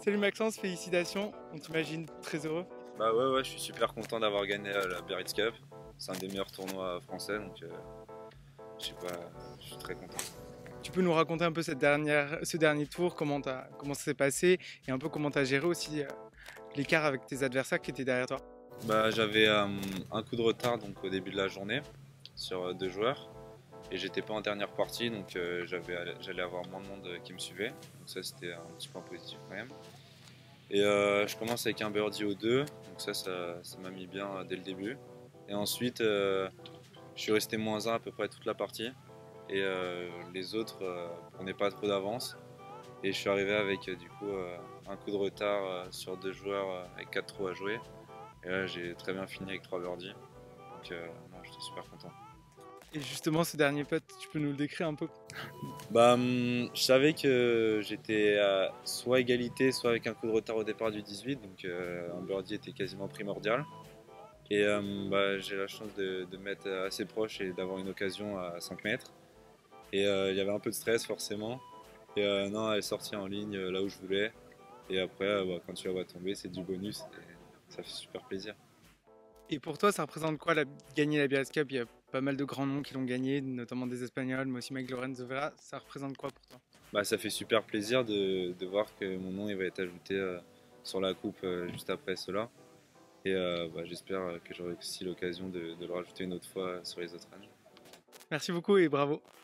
Salut Maxence, félicitations, on t'imagine très heureux. Bah ouais, je suis super content d'avoir gagné la Biarritz Cup. C'est un des meilleurs tournois français, donc je sais pas, je suis très content. Tu peux nous raconter un peu ce dernier tour, comment ça s'est passé et un peu comment tu as géré aussi l'écart avec tes adversaires qui étaient derrière toi. Bah j'avais un coup de retard donc au début de la journée sur deux joueurs et j'étais pas en dernière partie donc j'allais avoir moins de monde qui me suivait. Donc ça c'était un petit point positif quand même. Et je commence avec un birdie au 2, donc ça m'a mis bien dès le début. Et ensuite je suis resté -1 à peu près toute la partie. Et les autres prenaient pas trop d'avance. Et je suis arrivé avec du coup un coup de retard sur deux joueurs avec 4 trous à jouer. Et là j'ai très bien fini avec 3 birdies. Donc non, j'étais super content. Et justement, ce dernier putt, tu peux nous le décrire un peu? Bah, je savais que j'étais à soit égalité, soit avec un coup de retard au départ du 18. Donc un birdie était quasiment primordial. Et bah, j'ai la chance de mettre assez proche et d'avoir une occasion à 5 mètres. Et il y avait un peu de stress forcément. Et non, elle est sortie en ligne là où je voulais. Et après, bah, quand tu la vois tomber, c'est du bonus et ça fait super plaisir. Et pour toi, ça représente quoi gagner la Biarritz Cup? Il y a pas mal de grands noms qui l'ont gagné, notamment des Espagnols, mais aussi Mike Lorenzo Vera. Ça représente quoi pour toi? Bah, ça fait super plaisir de voir que mon nom il va être ajouté sur la coupe juste après cela. Et bah, j'espère que j'aurai aussi l'occasion de le rajouter une autre fois sur les autres années. Merci beaucoup et bravo.